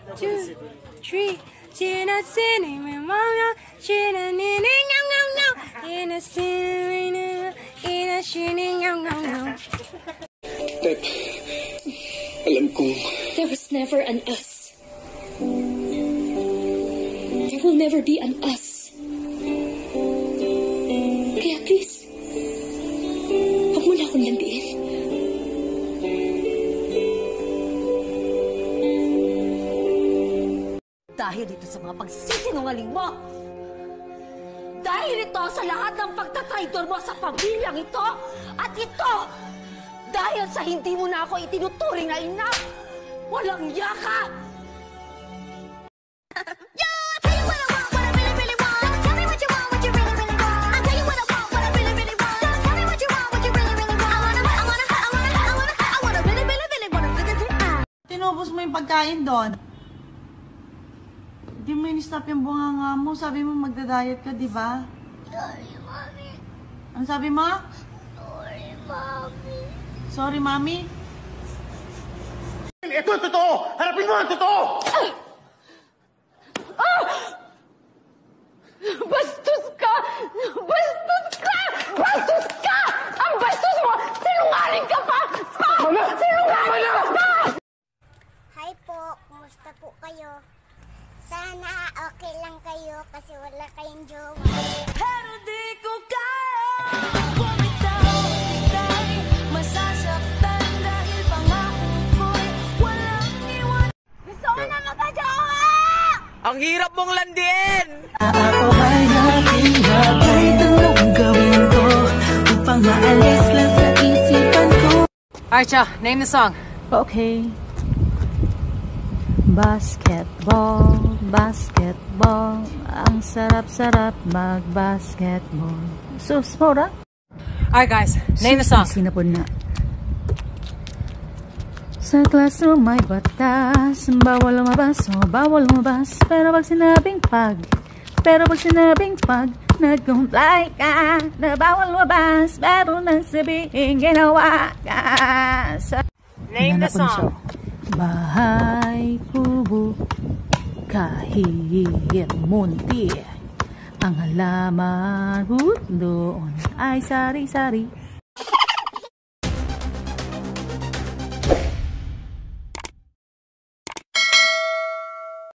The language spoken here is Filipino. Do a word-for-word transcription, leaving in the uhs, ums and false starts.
two, three. China sitting with mama, China nini ngam ngam ngam, in a sitting in a shooting ngam ngam ngam. Pep, alam ko. There was never an us. There will never be an us. Kaya please, huwag mo na akong landiin. Dahil ito sa mga pagsisinungaling mo. Dahil ito sa lahat ng pagtatraidor mo sa pamilyang ito. At ito, dahil sa hindi mo na ako itinuturing na ina. Walang yaka! Tinubos mo yung pagkain doon. Hindi mo in-stop yung bunganga mo. Sabi mo magda-diet ka, di ba? Sorry, Mami. Ano sabi mo? Sorry, Mami. Sorry, Mami. Ito, totoo! Harapin mo ang totoo! Ah! Bastos ka! Bastos ka! Bastos ka! Ang bastos mo! Sinungaling ka pa! Mama! Sinungaling ka pa! Hi po, kumusta po kayo? Sana okay lang kayo kasi wala kayong jowa. Pero di ko kaya bumitaw, ika'y masasaktan dahil pangako ko'y walang iwan. Gusto ko na magka-jowa! Ang hirap mong landiin! Ako ay natinag, kahit anong gawin ko upang maalis lang sa isipan ko. Archa, name the song. Okay. Basketball, basketball, ang sarap-sarap mag-basketball. Sus, mora? Alright guys, name the song. Sinapon na. Sa classroom may batas, bawal lumabas, oh, bawal lumabas. Pero pag sinabing pag, pero pag sinabing pag, nag-comply ka, na bawal lumabas, pero nang sabihin ginawa ka. Sa Name the song. Bahay kubo, kahit munti, ang halaman doon ay sari-sari.